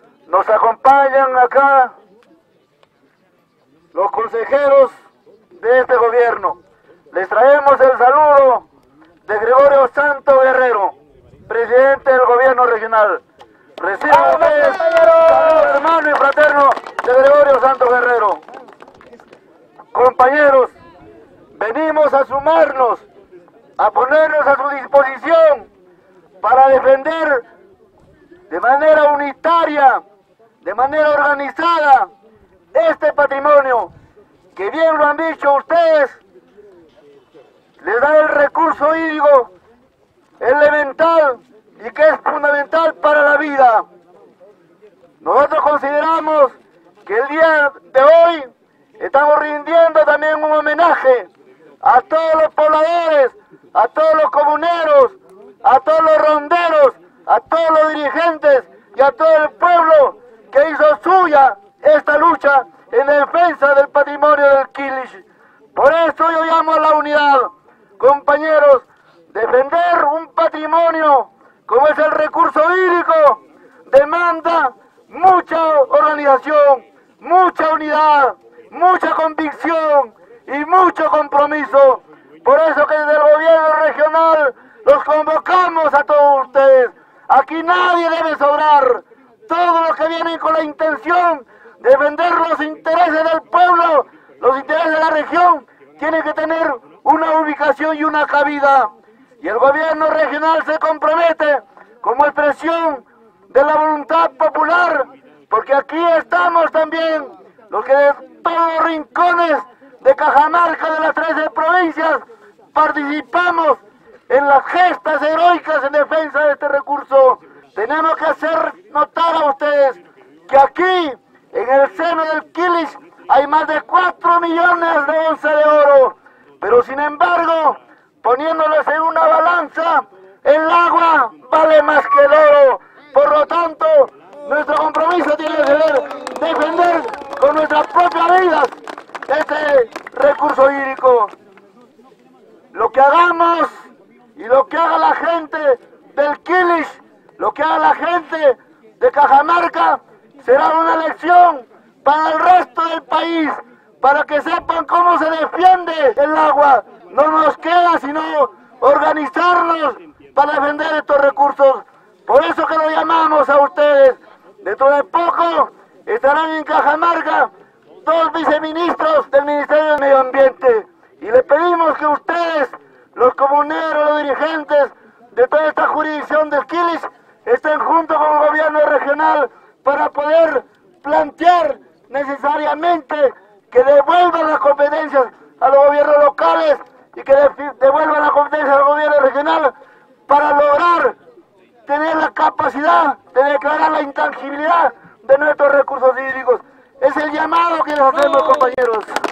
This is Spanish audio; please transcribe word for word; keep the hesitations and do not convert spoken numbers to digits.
Nos acompañan acá los consejeros de este gobierno. Les traemos el saludo de Gregorio Santo Guerrero, presidente del gobierno regional. Reciban ustedes el saludo hermano y fraterno de Gregorio Santo Guerrero. Compañeros, venimos a sumarnos, a ponernos a su disposición para defender de manera unitaria, de manera organizada, este patrimonio que bien lo han dicho ustedes, les da el recurso hídrico elemental y que es fundamental para la vida. Nosotros consideramos que el día de hoy estamos rindiendo también un homenaje a todos los pobladores, a todos los comuneros, a todos los ronderos, a todos los dirigentes y a todo el pueblo que hizo suya esta lucha en defensa del patrimonio del Quilish. Por eso yo llamo a la unidad, compañeros. Defender un patrimonio como es el recurso hídrico demanda mucha organización, mucha unidad, mucha convicción y mucho compromiso. Por eso que desde el gobierno regional los convocamos a todos ustedes. Aquí nadie debe sobrar. Todos los que vienen con la intención de defender los intereses del pueblo, los intereses de la región, tienen que tener una ubicación y una cabida. Y el gobierno regional se compromete como expresión de la voluntad popular, porque aquí estamos también los que de todos los rincones de Cajamarca, de las trece provincias, participamos en las gestas heroicas en defensa de este recurso. Tenemos que hacer notar a ustedes que aquí, en el seno del Quilish, hay más de cuatro millones de onzas de oro, pero sin embargo, poniéndolos en una balanza, el agua vale más que el oro. Por lo tanto, nuestro compromiso tiene que ser defender con nuestras propias vidas este recurso hídrico. Lo que hagamos y lo que haga la gente del Quilish, lo que haga la gente de Cajamarca, será una lección para el resto del país, para que sepan cómo se defiende el agua. No nos queda sino organizarnos para defender estos recursos. Por eso que lo llamamos a ustedes. Dentro de poco estarán en Cajamarca dos viceministros del Ministerio del Medio Ambiente. Y le pedimos que ustedes, los comuneros, los dirigentes de toda esta jurisdicción del Quilish, estén junto con el gobierno regional para poder plantear necesariamente que devuelvan las competencias a los gobiernos locales y que devuelvan la competencia al gobierno regional para lograr tener la capacidad de declarar la intangibilidad de nuestros recursos hídricos. Es el llamado que les hacemos, compañeros.